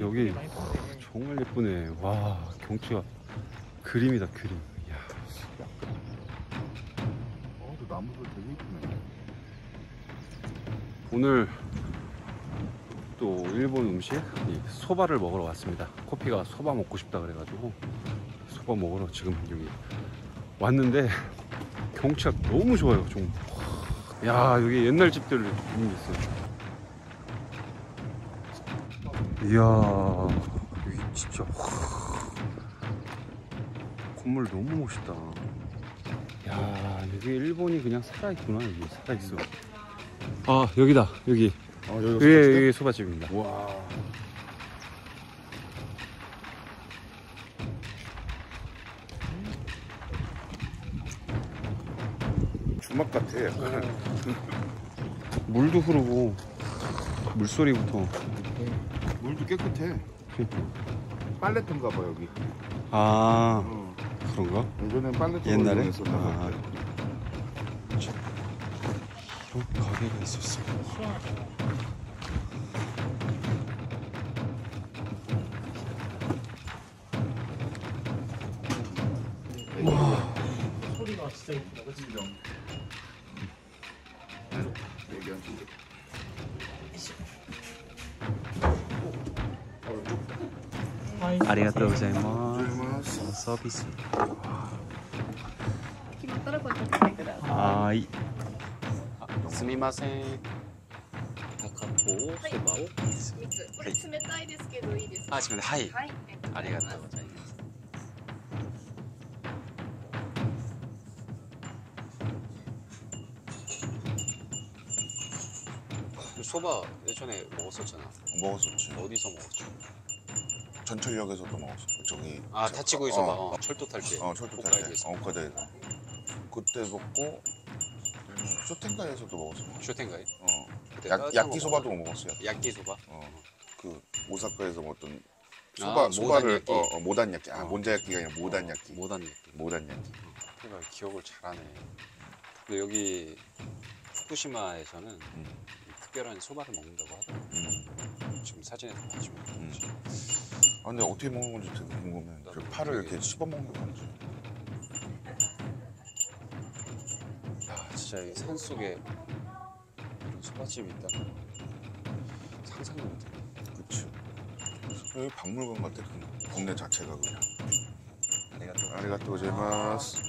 여기 정말 예쁘네. 와, 경치가 그림이다, 그림. 이야. 나무들 되게 예쁘네. 오늘 또 일본 음식 이 소바를 먹으러 왔습니다. 코피가 소바 먹고 싶다 그래가지고 소바 먹으러 지금 여기 왔는데 경치가 너무 좋아요. 좀. 야, 여기 옛날 집들 있어요. 이야, 여기 진짜 건물 너무 멋있다. 야, 여기 일본이 그냥 살아있구나. 여기 살아있어. 아, 여기다. 여기. 여기 소바집입니다. 와. 주막 같아. 약간. 물도 흐르고 물소리부터. 물도 깨끗해. 빨래터인가 봐 여기. 아, 그런가? 예전엔 빨래터 옛날에? 이용했었나 봐. 이런 가게가 있었어. 와. 소리가 진짜 이쁘다, 그치? 얘기한 지. ありがとうございます。サービス。 決まったら声かけてください。 はーい。 すみません。高とそばを。 三つ。これ冷たいですけどいいですか。 あ、すみません。はい。 はい。 ありがとうございます。소바 예전에 먹었었잖아. 먹었었지. 어디서 먹었지? 전철역에서도 먹었어. 저기. 아, 다치구이 소바. 철도 탈 때. 철도 탈 때. 홋카이도에서. 그때 먹고 쇼텐가이에서도 먹었어. 쇼텐가이? 그때 야끼소바도 먹었어요. 야끼소바? 그 오사카에서 먹었던 모단 소바를 야끼. 모단 야끼. 몬자 야끼가 아니라 모단 야끼. 모단 야끼. 모단 야끼. 내가 기억을 잘하네. 근데 여기 후쿠시마에서는 특별한 소바를 먹는다고 하더라고. 지금 사진에서 봐주면. 아, 근데 어떻게 먹는 건지 되게 궁금해. 그 파를 이렇게 씹어 먹는 건지. 야, 진짜 이 산 속에 이런 소바집이 있다는 상상도 못해. 그치. 여기 박물관 같아. 그 동네 자체가 그냥. 아리가또 고자이마스.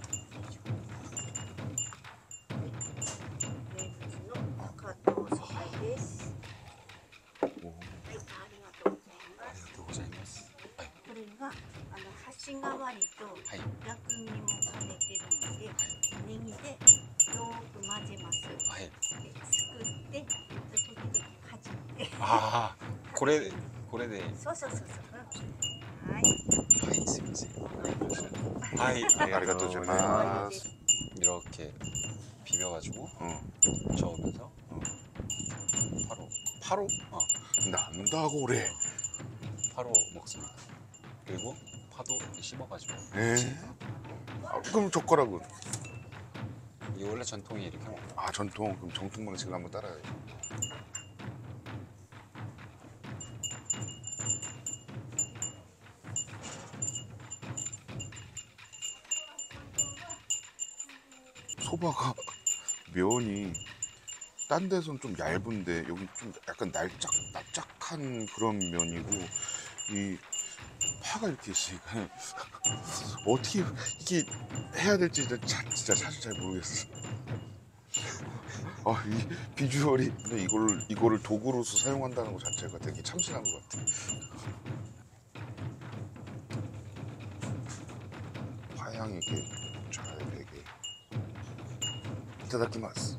신代わりと薬味も兼ねてるので、ネギでよく混ぜます。ですくって時々かじって。 ああ、これで。 そうそうそうそう。はい。 はい、すみません。はい, 아리가또 고자이마스. 이렇게 비벼가지고 저으면서 파로 난다고 그래. 파로 먹습니다. 그리고 파도 씹어가지고. 그럼 젓가락은? 이게 원래 전통이 이렇게 먹어. 아, 전통. 그럼 정통 방식을 한번 따라해. 소바가 면이 딴 데선 좀 얇은데 여기 좀 약간 납작한 그런 면이고 이 파가 이렇게 있으니까 어떻게 이게 해야 될지 진짜 사실 잘 모르겠어. 아, 이 비주얼이 근데 이거를 도구로서 사용한다는 것 자체가 되게 참신한 것 같아. 파향이 이렇게 잘 되게. 이타다키마스.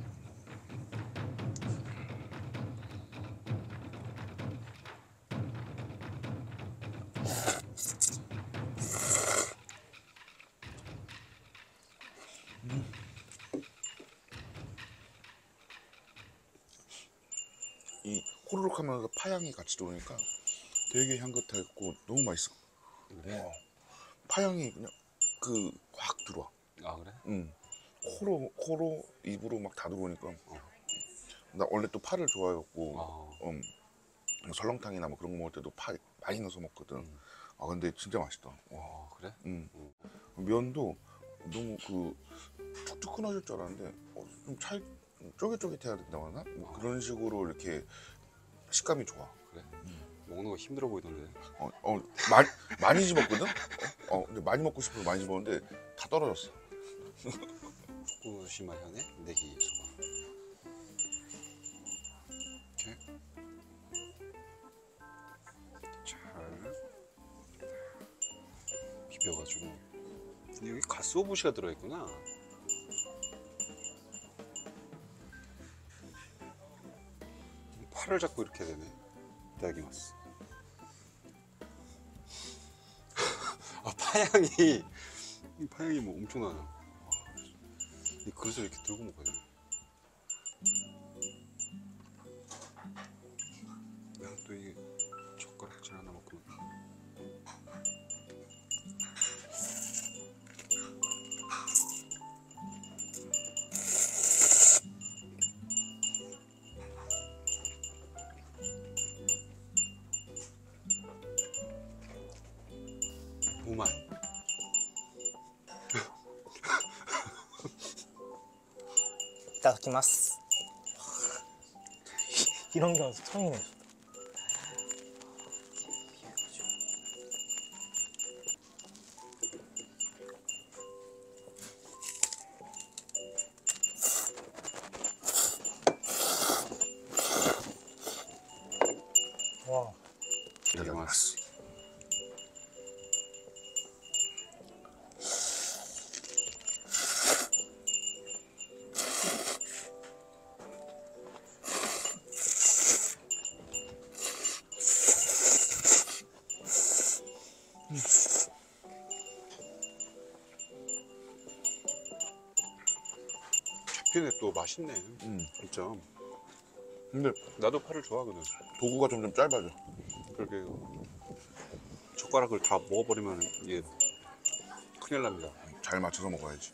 이 호로록 하면서 파향이 같이 들어오니까 되게 향긋하고 너무 맛있어. 그래? 파향이 그냥 확 들어와. 아, 그래? 응. 코로 입으로 막 다 들어오니까. 나 원래 또 파를 좋아해갖고 설렁탕이나 뭐 그런 거 먹을 때도 파 많이 넣어서 먹거든. 아 근데 진짜 맛있다. 와. 그래? 면도 너무 그 툭툭 끊어질 줄 알았는데 좀 쫄깃쫄깃해야 된다고 하나? 뭐 그런 식으로 이렇게 식감이 좋아. 그래? 먹는 거 힘들어 보이던데. 많이 집었거든? 근데 많이 먹고 싶어서 많이 집었는데 다 떨어졌어. 후쿠시마 현의 내기 소바. 이렇게 잘 비벼가지고. 근데 여기 가스오부시가 들어있구나. 팔을 잡고 이렇게 되네. 이따기마스. 파향이 뭐 엄청나네. 이 그릇을 이렇게 들고 먹어야 돼. 내가 또 이게 젓가락질 하나 먹고. 오만. 이따다키마스. 이런 경우 처음이네. 와. 이따기마스. 잡히네. 또 맛있네. 진짜. 근데 나도 파를 좋아하거든. 도구가 점점 짧아져. 그렇게 젓가락을 다 먹어버리면 이게 큰일 납니다. 잘 맞춰서 먹어야지.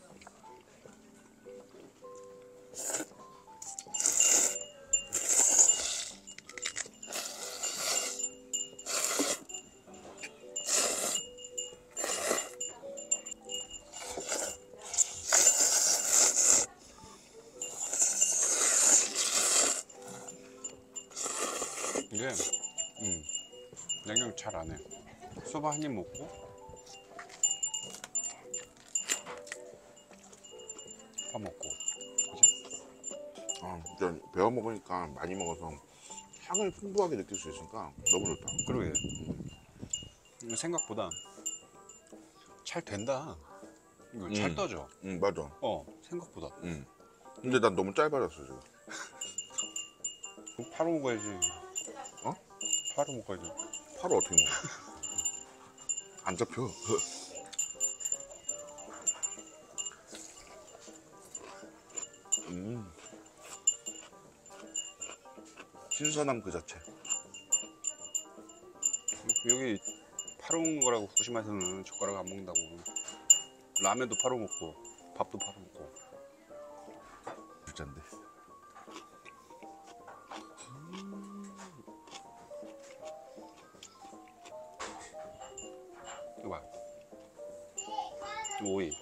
이게 양념 잘 안 해. 소바 한 입 먹고 밥 먹고, 그지? 진짜 배워 먹으니까 많이 먹어서 향을 풍부하게 느낄 수 있으니까 너무 좋다. 그러게. 이거 생각보다 잘 된다. 이거 잘 떠져. 맞아. 생각보다. 근데 난 너무 짧아졌어 지금. 그럼 파로 먹어야지. 어? 파로 먹어야지. 파를 어떻게 먹어? 안 잡혀. 신선함 그 자체. 여기 파로 먹는 거라고 후쿠시마에서는 젓가락 안 먹는다고. 라면도 파로 먹고 밥도 파로 먹고. 진짠데. 이거 봐. 오이.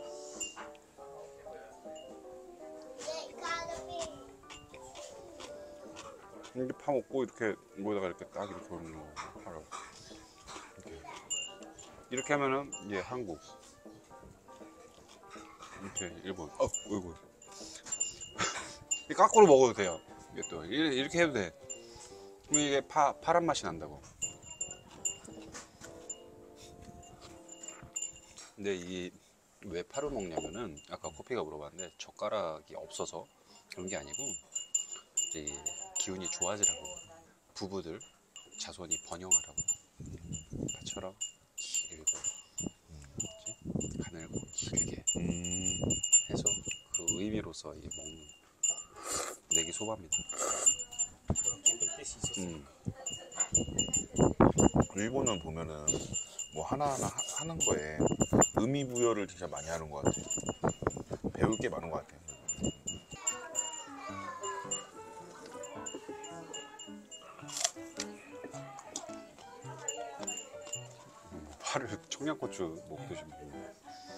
이렇게 파 먹고 이렇게 뭐에다가 이렇게 딱 이렇게 올리는 거 파로. 이렇게 하면은 이게 한국. 이렇게 일본. 어이구. 거꾸로 먹어도 돼요. 이게 또 이렇게 해도 돼. 그럼 이게 파란 맛이 난다고. 근데 이 왜 파를 먹냐면은 아까 코피가 물어봤는데 젓가락이 없어서 그런 게 아니고 이제 기운이 좋아지라고. 부부들 자손이 번영하라고. 파처럼 길고 가늘고 길게 해서 그 의미로서 이 먹는 내기 소바입니다. 깊은 뜻이 있었어. 일본은 보면은 뭐 하나하나 하는 거에 의미 부여를 진짜 많이 하는 것 같아. 배울 게 많은 것 같아. 청양고추 먹듯이 먹는 거.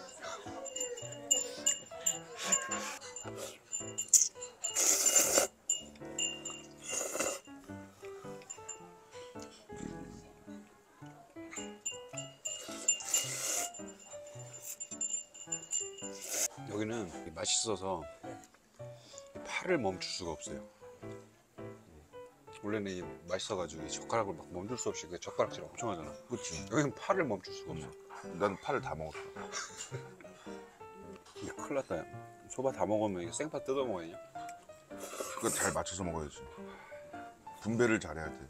여기는 맛있어서 팔을 멈출 수가 없어요. 원래는 이 맛있어가지고 이 젓가락을 막 멈출 수 없이 그 젓가락질 엄청 하잖아. 그치. 여기는 팔을 멈출 수가 없어. 난 파를 다 먹었어. 이게 큰일 났다. 야. 소바 다 먹으면 이게 생파 뜯어 먹어야 돼. 그거 잘 맞춰서 먹어야지. 분배를 잘해야 돼.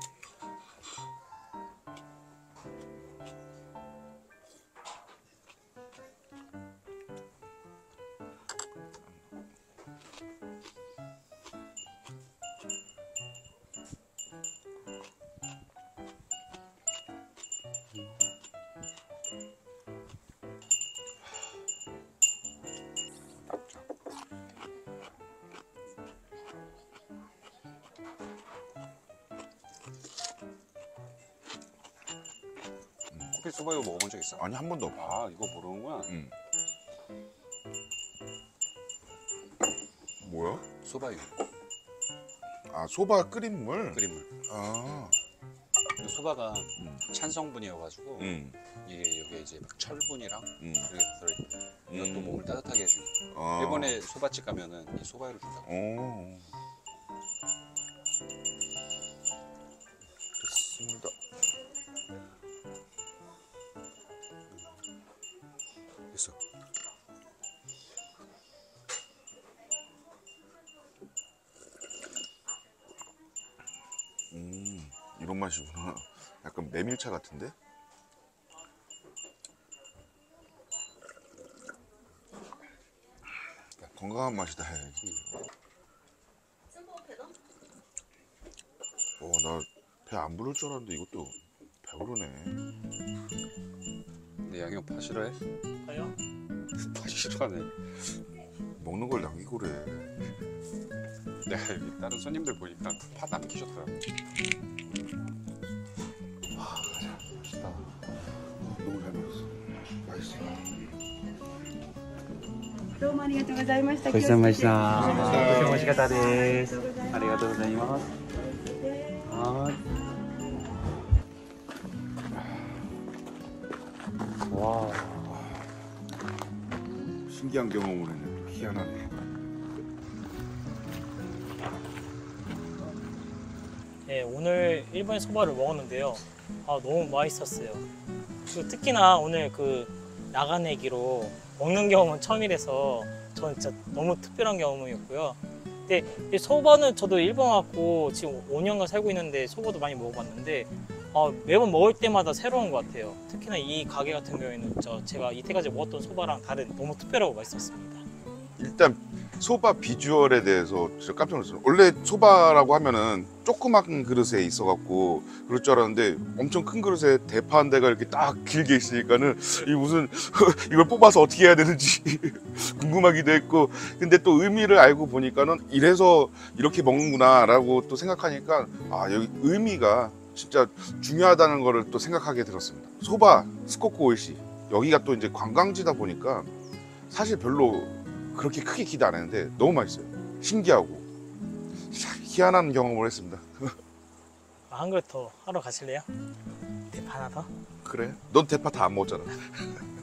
커피 소바 이거 먹어본 적 있어? 아니 한 번도 없어. 아 이거 모르는구나. 응. 뭐야? 소바 이거 아 소바 끓인 물. 끓임물. 아. 소바가 찬 성분이어가지고 응. 이게 여기에 이제 막 철분이랑 응. 이렇게 들어있고 이것도 몸을 따뜻하게 해주고. 아. 일본에 소바집 가면은 이 소바를 준다고. 오. 됐습니다. 됐어. 이런 맛이구나. 약간 메밀차 같은데? 야, 건강한 맛이다. 나 배 안 부를 줄 알았는데 이것도 배부르네. 내 양념 파 싫어해? 가요? 파 싫어하네. 먹는 걸 남기고 그래. 내가 여기 다른 손님들 보니까 파 남기셨더라. 맛있다. 너무 잘 먹었어. 맛있어. どうもありがとうございました。 ごちそうさまでした。 気をつけてとても美味しかったです。ありがとうございます。はい。 와. 신기한 경험을 했네. 희한하네. 네, 오늘 일본 소바를 먹었는데요. 아, 너무 맛있었어요. 그리고 특히나 오늘 그 나가내기로 먹는 경험은 처음이라서 저는 진짜 너무 특별한 경험이었고요. 근데 이 소바는 저도 일본 왔고 지금 5년간 살고 있는데 소바도 많이 먹어봤는데 매번 먹을 때마다 새로운 것 같아요. 특히나 이 가게 같은 경우에는 제가 이때까지 먹었던 소바랑 다른 너무 특별하고 맛있었습니다. 일단 소바 비주얼에 대해서 진짜 깜짝 놀랐어요. 원래 소바라고 하면은 조그만 그릇에 있어갖고 그럴 줄 알았는데 엄청 큰 그릇에 대파 한 대가 이렇게 딱 길게 있으니까는 이 무슨 이걸 뽑아서 어떻게 해야 되는지 궁금하기도 했고, 근데 또 의미를 알고 보니까는 이래서 이렇게 먹는구나라고 또 생각하니까 여기 의미가 진짜 중요하다는 거를 또 생각하게 들었습니다. 소바 스코쿠 오이시, 여기가 또 이제 관광지다 보니까 사실 별로 그렇게 크게 기대 안 했는데 너무 맛있어요. 신기하고 희한한 경험을 했습니다. 한 그릇 더 하러 가실래요? 대파 하나 더? 그래? 넌 대파 다 안 먹었잖아.